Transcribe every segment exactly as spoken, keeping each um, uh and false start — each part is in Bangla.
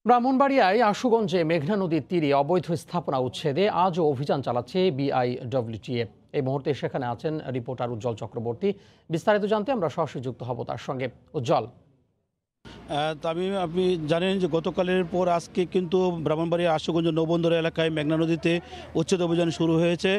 ব্রাহ্মণবাড়িয়ায় আশুগঞ্জে মেঘনা নদীর তীরে অবৈধ স্থাপনা উচ্ছেদে আজও অভিযান চালাচ্ছে বিআইডব্লিউটিএ। এই মুহূর্তে সেখানে আছেন রিপোর্টার উজ্জ্বল চক্রবর্তী। বিস্তারিত জানতে আমরা সরাসরি যুক্ত হব তার সঙ্গে। উজ্জ্বল, তামিম, আপনি জানেন যে গতকালের পর আজকে কিন্তু ব্রাহ্মণবাড়িয়া আশুগঞ্জ নৌবন্দর এলাকায় মেঘনা নদীতে উচ্ছেদ অভিযান শুরু হয়েছে।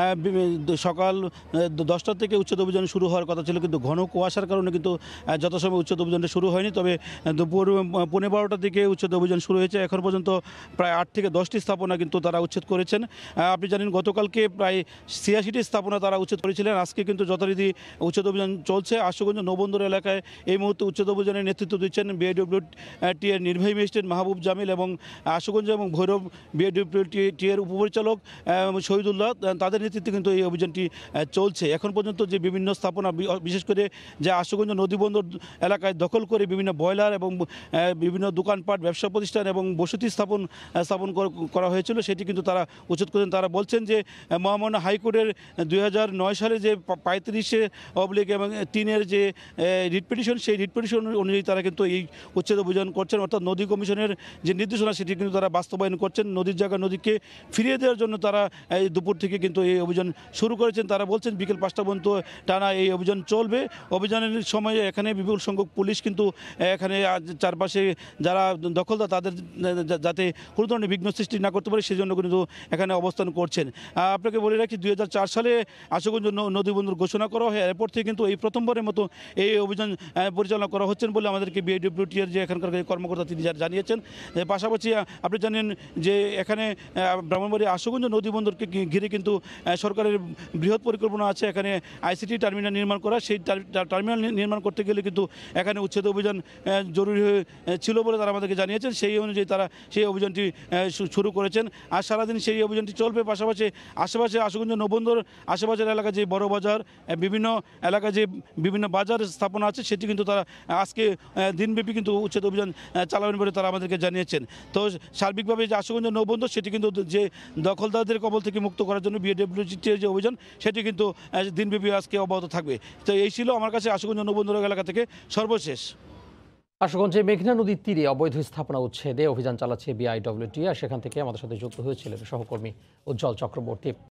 সকাল দশটা থেকে উচ্ছেদ অভিযান শুরু হওয়ার কথা ছিল, কিন্তু ঘন কুয়াশার কারণে কিন্তু যথাসময় উচ্ছেদ অভিযানটা শুরু হয়নি। তবে দুপুর পৌনে বারোটার দিকে উচ্ছেদ অভিযান শুরু হয়েছে। এখন পর্যন্ত প্রায় আট থেকে দশটি স্থাপনা কিন্তু তারা উচ্ছেদ করেছেন। আপনি জানেন গতকালকে প্রায় ছিয়াশিটি স্থাপনা তারা উচ্ছেদ করেছিলেন। আজকে কিন্তু যথারীতি উচ্ছেদ অভিযান চলছে। আশুগঞ্জ নৌবন্দর এলাকায় এই মুহূর্তে উচ্ছেদ অভিযানের নেতৃত্ব দিচ্ছেন বিআইডব্লিউটি এর নির্বাহী ম্যাজিস্ট্রেট মাহবুব জামিল এবং আশুগঞ্জ এবং ভৈরব বিআইডব্লিউটি এর উপপরিচালক শহীদুল্লাহ, তাদের নেতৃত্বে কিন্তু এই অভিযানটি চলছে। এখন পর্যন্ত যে বিভিন্ন স্থাপনা, বিশেষ করে যে আশুগঞ্জ নদীবন্দর এলাকায় দখল করে বিভিন্ন বয়লার এবং বিভিন্ন দোকানপাট, ব্যবসা প্রতিষ্ঠান এবং বসতি স্থাপন স্থাপন করা হয়েছিল, সেটি কিন্তু তারা উচ্ছেদ করেন। তারা বলছেন যে মহামান্য হাইকোর্টের দুই হাজার নয় সালে যে পঁয়ত্রিশে অবলিক এবং তিনের যে রিট পিটিশন, সেই রিট পিটিশন অনুযায়ী তারা কিন্তু এই উচ্ছেদ অভিযান করছেন। অর্থাৎ নদী কমিশনের যে নির্দেশনা সেটি কিন্তু তারা বাস্তবায়ন করছেন। নদীর জায়গা নদীকে ফিরিয়ে দেওয়ার জন্য তারা এই দুপুর থেকে কিন্তু এই অভিযান শুরু করেছেন। তারা বলছেন বিকেল পাঁচটা পর্যন্ত টানা এই অভিযান চলবে। অভিযানের সময় এখানে বিপুল সংখ্যক পুলিশ কিন্তু এখানে চারপাশে যারা দখলদার তাদের যাতে কোনো ধরনের বিঘ্ন সৃষ্টি না করতে পারে সেজন্য কিন্তু এখানে অবস্থান করছেন। আপনাকে বলে রাখি, দুই হাজার চার সালে আশুগঞ্জ নদীবন্দর ঘোষণা করা হয়। এরপর থেকে কিন্তু এই প্রথমবারের মতো এই অভিযান পরিচালনা করা হচ্ছেন বলে আমাদেরকে বিআইডব্লিউটি এর যে এখানকার কর্মকর্তা তিনি জানিয়েছেন। পাশাপাশি আপনি জানেন যে এখানে ব্রাহ্মণবাড়িয়া আশুগঞ্জ নদীবন্দরকে ঘিরে কিন্তু সরকারের বৃহৎ পরিকল্পনা আছে এখানে আইসিটি টার্মিনাল নির্মাণ করা। সেই টার্মিনাল নির্মাণ করতে গেলে কিন্তু এখানে উচ্ছেদ অভিযান জরুরি ছিল বলে তারা আমাদেরকে জানিয়েছেন। সেই অনুযায়ী তারা সেই অভিযানটি শুরু করেছেন। আর সারাদিন সেই অভিযানটি চলবে। পাশাপাশি আশেপাশে আশুগঞ্জ নৌবন্দর আশেপাশের এলাকায় যে বড় বাজার, বিভিন্ন এলাকায় যে বিভিন্ন বাজার স্থাপনা আছে, সেটি কিন্তু তারা আজকে দিনব্যাপী কিন্তু উচ্ছেদ অভিযান চালাবেন বলে তারা আমাদেরকে জানিয়েছেন। তো সার্বিকভাবে যে আশুগঞ্জ নৌবন্দর সেটি কিন্তু যে দখলদারদের কবল থেকে মুক্ত করার জন্য বিআইডব্লিউটির যে অভিযান সেটি কিন্তু দিনব্যাপী আজকে অব্যাহত থাকবে। তো এই ছিল আমার কাছে আশুগঞ্জ নৌবন্দর এলাকা থেকে সর্বশেষ। আশুগঞ্জে মেঘনা নদীর তীরে অবৈধ স্থাপনা উচ্ছেদে অভিযান চালাচ্ছে বিআইডব্লিউটি, আর সেখান থেকে আমাদের সাথে যুক্ত হয়েছিলেন সহকর্মী উজ্জ্বল চক্রবর্তী।